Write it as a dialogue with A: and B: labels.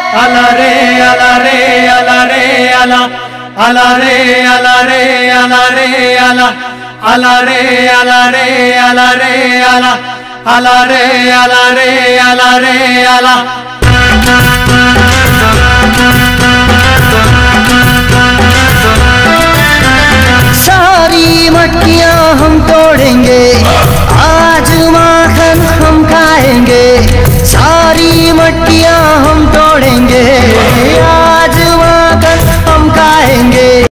A: ala re ala re ala re ala ala re ala re ala re ala ala re ala re ala re ala ala re ala re ala re ala
B: सारी मटकियां